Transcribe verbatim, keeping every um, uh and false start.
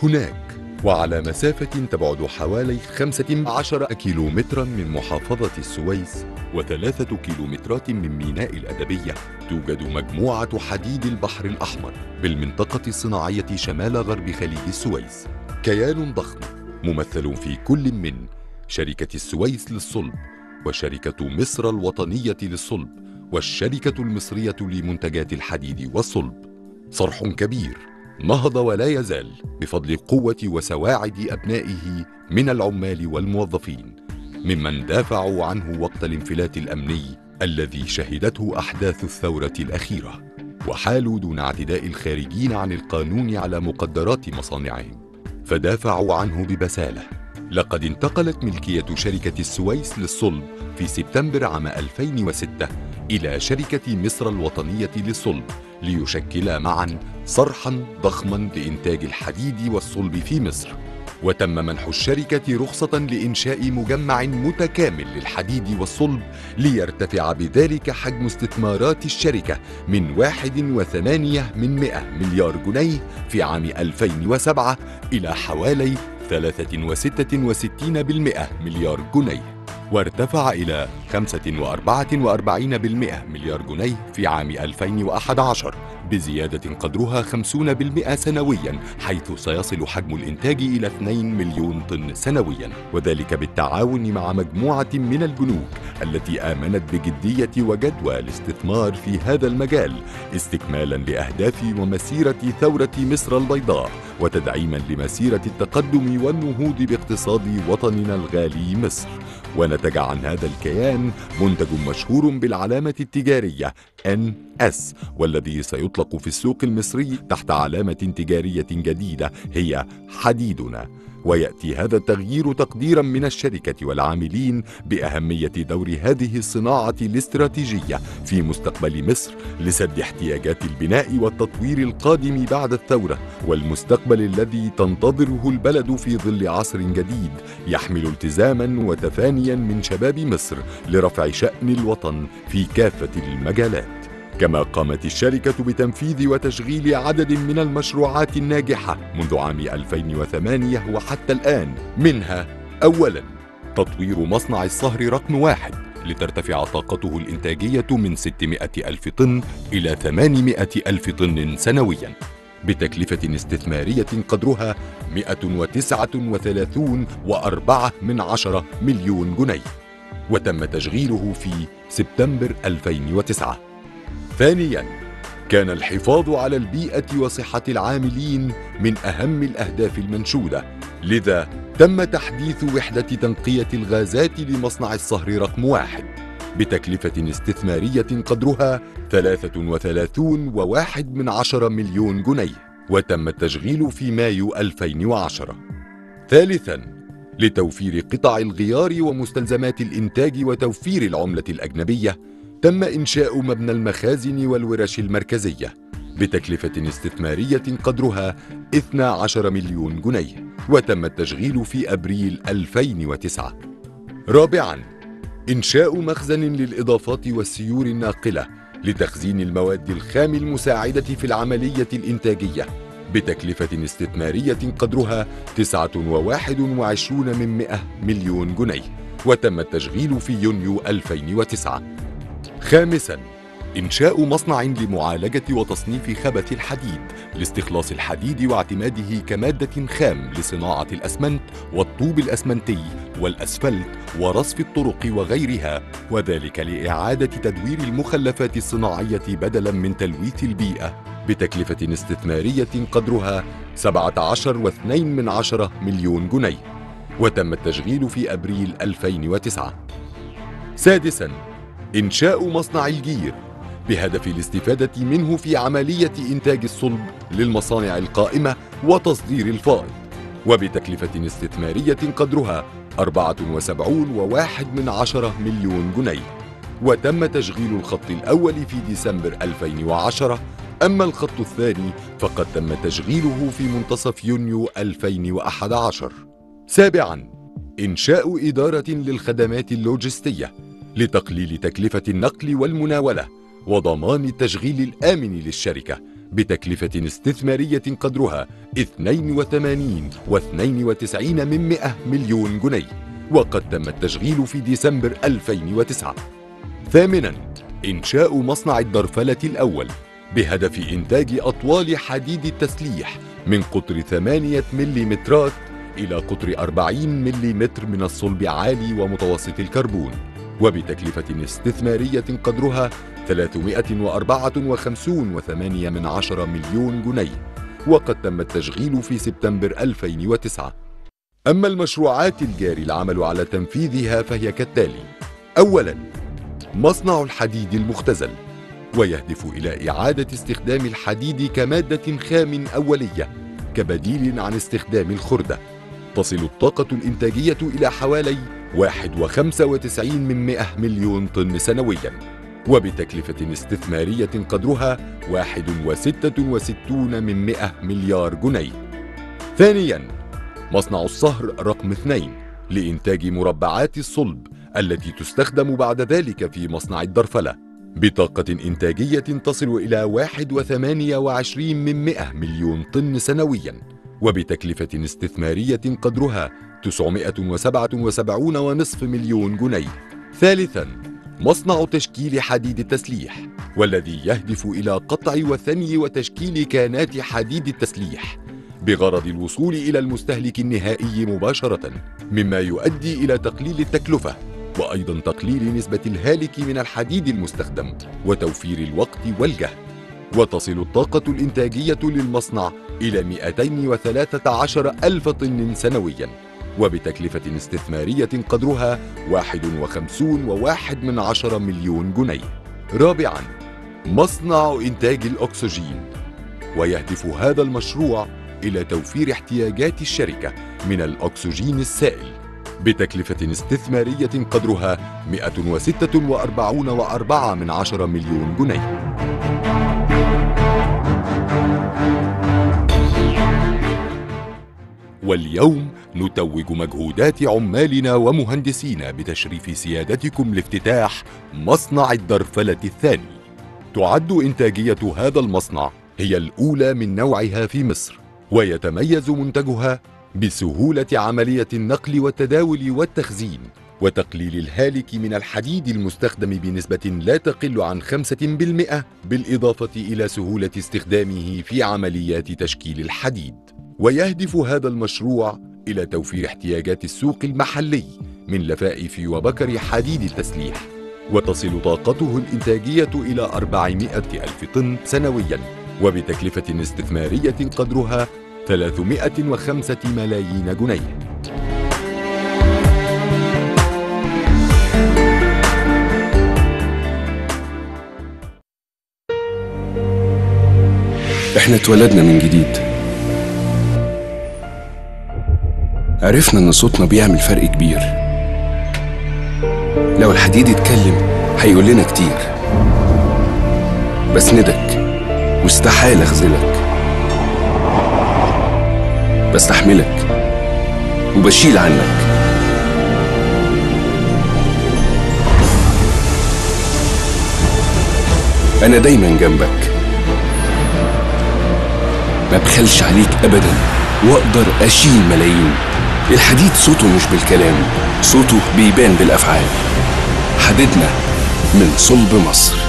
هناك وعلى مسافة تبعد حوالي خمسة عشر كيلومترا من محافظة السويس وثلاثة كيلومترات من ميناء الأدبية، توجد مجموعة حديد البحر الأحمر بالمنطقة الصناعية شمال غرب خليج السويس. كيان ضخم ممثل في كل من شركة السويس للصلب، وشركة مصر الوطنية للصلب، والشركة المصرية لمنتجات الحديد والصلب. صرح كبير نهض ولا يزال بفضل قوة وسواعد أبنائه من العمال والموظفين، ممن دافعوا عنه وقت الانفلات الأمني الذي شهدته أحداث الثورة الأخيرة، وحالوا دون اعتداء الخارجين عن القانون على مقدرات مصانعهم، فدافعوا عنه ببسالة. لقد انتقلت ملكية شركة السويس للصلب في سبتمبر عام ألفين وستة إلى شركة مصر الوطنية للصلب ليشكلا معا صرحا ضخما لإنتاج الحديد والصلب في مصر. وتم منح الشركة رخصة لإنشاء مجمع متكامل للحديد والصلب ليرتفع بذلك حجم استثمارات الشركة من واحد وثمانية من مئة مليار جنيه في عام ألفين وسبعة إلى حوالي ثلاثة وستة وستين بالمئة مليار جنيه، وارتفع إلى خمسة وأربعة وأربعين بالمئة مليار جنيه في عام ألفين وأحد عشر، بزيادة قدرها خمسين بالمئة سنويا، حيث سيصل حجم الإنتاج إلى اثنين مليون طن سنويا، وذلك بالتعاون مع مجموعة من البنوك التي آمنت بجدية وجدوى الاستثمار في هذا المجال، استكمالا لأهداف ومسيرة ثورة مصر البيضاء، وتدعيما لمسيرة التقدم والنهوض باقتصاد وطننا الغالي مصر. ونتج عن هذا الكيان منتج مشهور بالعلامة التجارية إن إس، والذي سيطلق في السوق المصري تحت علامة تجارية جديدة هي حديدنا. ويأتي هذا التغيير تقديرا من الشركة والعاملين بأهمية دور هذه الصناعة الاستراتيجية في مستقبل مصر لسد احتياجات البناء والتطوير القادم بعد الثورة، والمستقبل الذي تنتظره البلد في ظل عصر جديد يحمل التزاما وتفانيا من شباب مصر لرفع شأن الوطن في كافة المجالات. كما قامت الشركة بتنفيذ وتشغيل عدد من المشروعات الناجحة منذ عام ألفين وثمانية وحتى الآن، منها أولاً تطوير مصنع الصهر رقم واحد لترتفع طاقته الإنتاجية من ستمائة ألف طن إلى ثمانمائة ألف طن سنوياً، بتكلفة استثمارية قدرها مئة وتسعة وثلاثين وأربعة من عشرة مليون جنيه، وتم تشغيله في سبتمبر ألفين وتسعة. ثانياً، كان الحفاظ على البيئة وصحة العاملين من أهم الأهداف المنشودة، لذا تم تحديث وحدة تنقية الغازات لمصنع الصهر رقم واحد بتكلفة استثمارية قدرها ثلاثة وثلاثين وواحد من عشرة مليون جنيه، وتم التشغيل في مايو ألفين وعشرة. ثالثاً، لتوفير قطع الغيار ومستلزمات الإنتاج وتوفير العملة الأجنبية، تم إنشاء مبنى المخازن والورش المركزية بتكلفة استثمارية قدرها اثني عشر مليون جنيه، وتم التشغيل في أبريل ألفين وتسعة. رابعاً، إنشاء مخزن للإضافات والسيور الناقلة لتخزين المواد الخام المساعدة في العملية الإنتاجية بتكلفة استثمارية قدرها تسعة وواحد وعشرين من مئة مليون جنيه، وتم التشغيل في يونيو ألفين وتسعة. خامساً، إنشاء مصنع لمعالجة وتصنيف خبث الحديد لاستخلاص الحديد واعتماده كمادة خام لصناعة الأسمنت والطوب الأسمنتي والأسفلت ورصف الطرق وغيرها، وذلك لإعادة تدوير المخلفات الصناعية بدلاً من تلويث البيئة بتكلفة استثمارية قدرها سبعة عشر واثنين من عشرة مليون جنيه، وتم التشغيل في أبريل ألفين وتسعة. سادساً، إنشاء مصنع الجير بهدف الاستفادة منه في عملية إنتاج الصلب للمصانع القائمة وتصدير الفائض، وبتكلفة استثمارية قدرها أربعة وسبعين وواحد من عشرة مليون جنيه، وتم تشغيل الخط الأول في ديسمبر ألفين وعشرة، أما الخط الثاني فقد تم تشغيله في منتصف يونيو ألفين وأحد عشر. سابعاً، إنشاء إدارة للخدمات اللوجستية لتقليل تكلفة النقل والمناولة وضمان التشغيل الآمن للشركة بتكلفة استثمارية قدرها اثنين وثمانين واثنين وتسعين من مئة مليون جنيه، وقد تم التشغيل في ديسمبر ألفين وتسعة. ثامناً، إنشاء مصنع الدرفلة الأول بهدف إنتاج أطوال حديد التسليح من قطر ثمانية مليمترات إلى قطر أربعين مليمتر من الصلب عالي ومتوسط الكربون، وبتكلفة استثمارية قدرها ثلاثمئة وأربعة وخمسين وثمانية من عشرة مليون جنيه، وقد تم التشغيل في سبتمبر ألفين وتسعة. أما المشروعات الجاري العمل على تنفيذها فهي كالتالي: أولاً، مصنع الحديد المختزل، ويهدف إلى إعادة استخدام الحديد كمادة خام أولية كبديل عن استخدام الخردة. تصل الطاقة الإنتاجية إلى حوالي واحد فاصلة خمسة وتسعين من مئة مليون طن سنوياً، وبتكلفة استثمارية قدرها واحد فاصلة ستة وستين من مئة مليار جنيه. ثانياً، مصنع الصهر رقم اثنين لإنتاج مربعات الصلب التي تستخدم بعد ذلك في مصنع الدرفلة بطاقة إنتاجية تصل إلى واحد فاصلة ثمانية وعشرين من مئة مليون طن سنوياً، وبتكلفة استثمارية قدرها تسعمئة وسبعة وسبعين ونصف مليون جنيه. ثالثاً، مصنع تشكيل حديد التسليح، والذي يهدف إلى قطع وثني وتشكيل كانات حديد التسليح بغرض الوصول إلى المستهلك النهائي مباشرة، مما يؤدي إلى تقليل التكلفة وأيضا تقليل نسبة الهالك من الحديد المستخدم وتوفير الوقت والجهد. وتصل الطاقة الإنتاجية للمصنع إلى مئتين وثلاثة عشر ألف طن سنويا، وبتكلفة استثمارية قدرها واحد وخمسين وواحد من عشرة مليون جنيه. رابعا، مصنع إنتاج الأكسجين، ويهدف هذا المشروع إلى توفير احتياجات الشركة من الأكسجين السائل بتكلفة استثمارية قدرها مئة وستة وأربعين وأربعة من عشرة مليون جنيه. واليوم نتوج مجهودات عمالنا ومهندسينا بتشريف سيادتكم لافتتاح مصنع الدرفلة الثاني. تعد إنتاجية هذا المصنع هي الأولى من نوعها في مصر، ويتميز منتجها بسهولة عملية النقل والتداول والتخزين وتقليل الهالك من الحديد المستخدم بنسبة لا تقل عن خمسة بالمئة، بالإضافة إلى سهولة استخدامه في عمليات تشكيل الحديد. ويهدف هذا المشروع إلى توفير احتياجات السوق المحلي من لفائف وبكر حديد التسليح، وتصل طاقته الإنتاجية إلى أربعمئة ألف طن سنوياً، وبتكلفة استثمارية قدرها ثلاثمئة وخمسة ملايين جنيه. احنا اتولدنا من جديد، عرفنا ان صوتنا بيعمل فرق كبير. لو الحديد اتكلم هيقول لنا كتير، بسندك واستحالة اخذلك، بستحملك وبشيل عنك. انا دايما جنبك، ما بخلش عليك ابدا، واقدر اشيل ملايين. الحديد صوته مش بالكلام، صوته بيبان بالافعال. حديدنا من صلب مصر.